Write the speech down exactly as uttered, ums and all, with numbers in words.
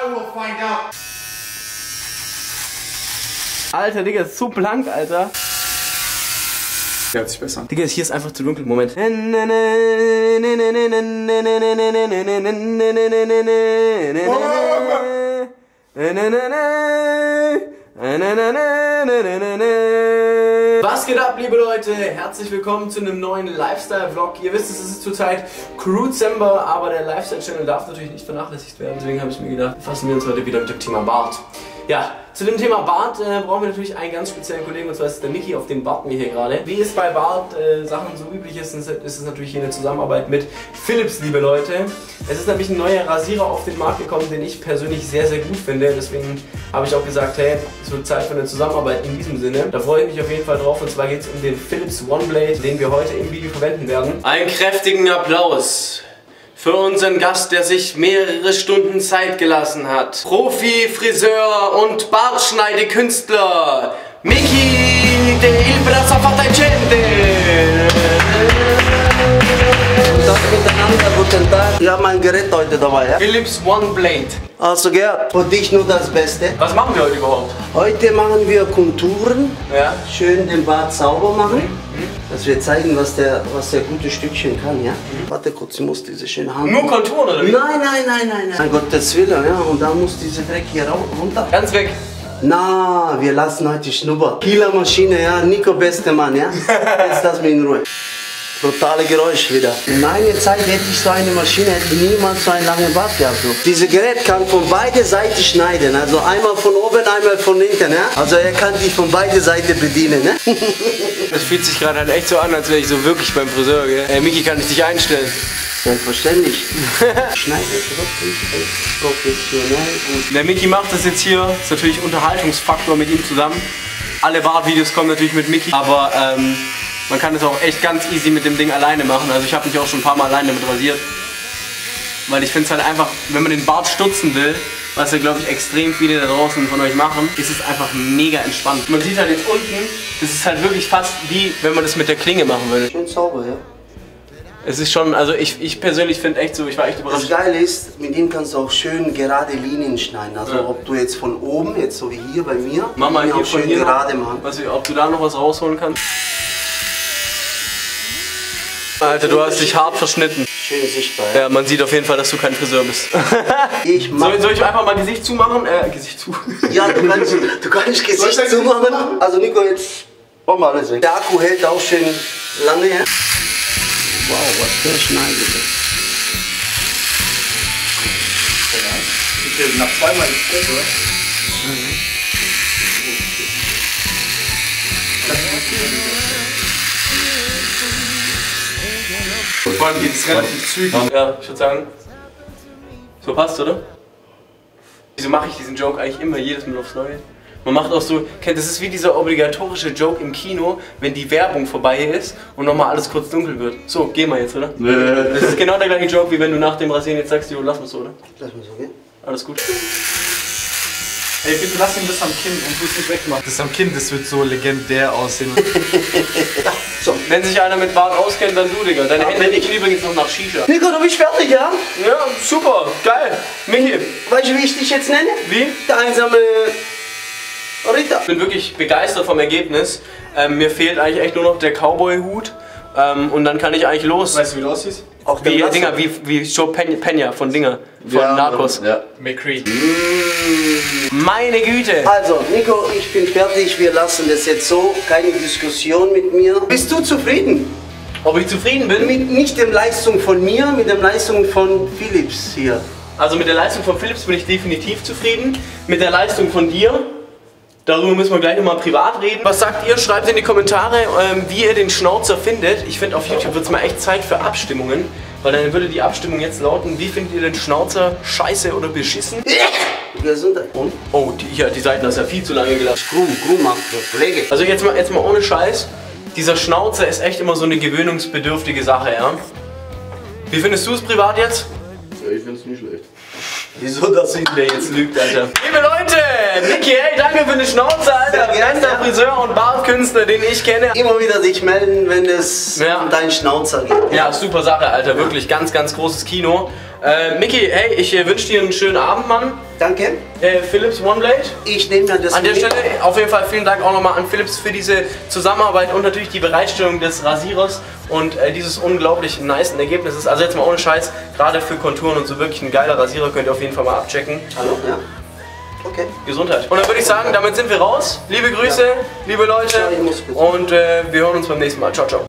I will find out. Alter, Digga, ist so blank, Alter. Der hört sich besser an. Digga, hier ist einfach zu dunkel. Moment. Was geht ab, liebe Leute? Herzlich willkommen zu einem neuen Lifestyle-Vlog. Ihr wisst, es ist zurzeit Crewdecember, aber der Lifestyle-Channel darf natürlich nicht vernachlässigt werden. Deswegen habe ich mir gedacht, befassen wir uns heute wieder mit dem Thema Bart. Ja, zu dem Thema Bart äh, brauchen wir natürlich einen ganz speziellen Kollegen, und zwar ist der Micky, auf den warten wir hier gerade. Wie es bei Bart-Sachen äh, so üblich ist, ist es natürlich hier eine Zusammenarbeit mit Philips, liebe Leute. Es ist nämlich ein neuer Rasierer auf den Markt gekommen, den ich persönlich sehr, sehr gut finde. Deswegen habe ich auch gesagt, hey, es wird Zeit für eine Zusammenarbeit in diesem Sinne. Da freue ich mich auf jeden Fall drauf, und zwar geht es um den Philips OneBlade, den wir heute im Video verwenden werden. Einen kräftigen Applaus für unseren Gast, der sich mehrere Stunden Zeit gelassen hat. Profi, Friseur und Bartschneidekünstler, Micky de Il Braccio Fatacente. Guten Tag miteinander, guten Tag. Wir haben ein Gerät heute dabei, ja? Philips OneBlade. Also Gerd, für dich nur das Beste. Was machen wir heute überhaupt? Heute machen wir Konturen, Ja. schön den Bart sauber machen, mhm. dass wir zeigen, was der, was der gute Stückchen kann, ja? Mhm. Warte kurz, ich muss diese schöne Hand... Nur Konturen, oder wie? Nein, nein, nein, nein, nein. Mein Gottes Willen, ja, und dann muss diese Dreck hier runter. Ganz weg. Na, wir lassen heute Schnupper. Kieler Maschine, ja, Nico beste Mann, ja? Jetzt lass mich in Ruhe. Brutale Geräusch wieder. In meiner Zeit hätte ich so eine Maschine, hätte niemals so einen langen Bart gehabt. So. Dieses Gerät kann von beide Seiten schneiden, also einmal von oben, einmal von hinten. Ja? Also er kann dich von beide Seiten bedienen. Ne? Das fühlt sich gerade halt echt so an, als wäre ich so wirklich beim Friseur. Gell? Ey, Micky, kann ich dich einstellen? Selbstverständlich. Schneide wirklich professionell gut. Der Micky macht das jetzt hier, ist natürlich Unterhaltungsfaktor mit ihm zusammen. Alle Bartvideos kommen natürlich mit Micky, aber ähm, man kann das auch echt ganz easy mit dem Ding alleine machen. Also ich habe mich auch schon ein paar Mal alleine damit rasiert. Weil ich finde es halt einfach, wenn man den Bart stutzen will, was ja glaube ich extrem viele da draußen von euch machen, ist es einfach mega entspannt. Man sieht halt jetzt unten, das ist halt wirklich fast wie, wenn man das mit der Klinge machen würde. Schön sauber, ja. Es ist schon, also ich, ich persönlich finde echt so, ich war echt überrascht. Das Geile ist, mit ihm kannst du auch schön gerade Linien schneiden. Also ja. Ob du jetzt von oben, jetzt so wie hier bei mir, mach mal hier auch schön hier gerade machen. Was, ob du da noch was rausholen kannst? Alter, du hast dich hart verschnitten. Schön sichtbar. Ja, ja, man sieht auf jeden Fall, dass du kein Friseur bist. Ich mach soll, soll ich einfach mal Gesicht zumachen? Äh, Gesicht zu. Ja, du kannst, du kannst Gesicht zumachen. Also Nico, jetzt mach mal alles weg. Der Akku hält auch schön lange. Ja. Wow, was der schneidet. Ich nach zweimal gestellt, oder? Mhm. Vor allem geht es relativ zügig. Ja, ich würde sagen, so passt, oder? Wieso mache ich diesen Joke eigentlich immer jedes Mal aufs Neue? Man macht auch so, das ist wie dieser obligatorische Joke im Kino, wenn die Werbung vorbei ist und nochmal alles kurz dunkel wird. So, geh mal jetzt, oder? Nee. Das ist genau der gleiche Joke, wie wenn du nach dem Rasieren jetzt sagst, jo, lass mal so, oder? Lass mal so, gell? Alles gut. Ey, bitte lass ihn das am Kinn und du es nicht wegmachen. Das am Kinn, das wird so legendär aussehen. So. Wenn sich einer mit Bart auskennt, dann du, Digga. Deine Hände riechen übrigens noch nach Shisha. Nico, du bist fertig, ja? Ja, super, geil. Micky. Weißt du, wie ich dich jetzt nenne? Wie? Der einsame Ritter. Ich bin wirklich begeistert vom Ergebnis. Ähm, mir fehlt eigentlich echt nur noch der Cowboy-Hut. Ähm, und dann kann ich eigentlich los. Weißt du, wie du aussiehst? Auch Wie Dinger, wie, wie Joe Pena von Dinger, von ja, Narcos. Ja. McCree. Meine Güte! Also, Nico, ich bin fertig. Wir lassen das jetzt so. Keine Diskussion mit mir. Bist du zufrieden? Ob ich zufrieden bin? Mit nicht der Leistung von mir, mit der Leistung von Philips hier. Also mit der Leistung von Philips bin ich definitiv zufrieden. Mit der Leistung von dir, darüber müssen wir gleich nochmal privat reden. Was sagt ihr? Schreibt in die Kommentare, ähm, wie ihr den Schnauzer findet. Ich finde, auf YouTube wird es mal echt Zeit für Abstimmungen. Weil dann würde die Abstimmung jetzt lauten, wie findet ihr den Schnauzer scheiße oder beschissen? Gesundheit. Und? Oh, die, ja, die Seiten hast ja viel zu lange gelassen. Krumm, krumm macht das, Kollege. Also jetzt mal, jetzt mal ohne Scheiß. Dieser Schnauzer ist echt immer so eine gewöhnungsbedürftige Sache, ja? Wie findest du es privat jetzt? Ja, ich find's nicht schlecht. Wieso, dass ihn der jetzt lügt, Alter? Liebe Leute, Micky, hey, danke für den Schnauzer, Alter. Bester Friseur und Bartkünstler, den ich kenne. Immer wieder dich melden, wenn es ja. um deinen Schnauzer geht. Ja, super Sache, Alter. Wirklich ganz, ganz großes Kino. Äh, Micky, hey, ich äh, wünsche dir einen schönen Abend, Mann. Danke. Äh, Philips OneBlade. Ich nehme mir das An der mit. Stelle auf jeden Fall vielen Dank auch nochmal an Philips für diese Zusammenarbeit und natürlich die Bereitstellung des Rasierers und äh, dieses unglaublich nice Ergebnisses. Also jetzt mal ohne Scheiß, gerade für Konturen und so wirklich ein geiler Rasierer, könnt ihr auf jeden Fall mal abchecken. Hallo? Ja. Okay. Gesundheit. Und dann würde ich sagen, damit sind wir raus. Liebe Grüße, Ja. liebe Leute Ja, ich muss bitte. und äh, wir hören uns beim nächsten Mal. Ciao, ciao.